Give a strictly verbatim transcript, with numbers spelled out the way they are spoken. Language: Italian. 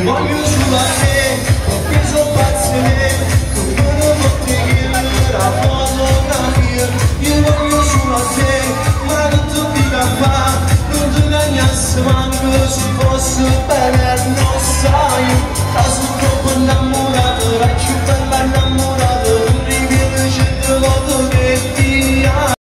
voglio solo a te, ho preso pazzene, come non potrei dire la foto da mia. Io voglio solo a te, ma non ti dico a fa, non ti cagnasse manco se fosse bene, non sai, da sul troppo innamorato, la più bella innamorata.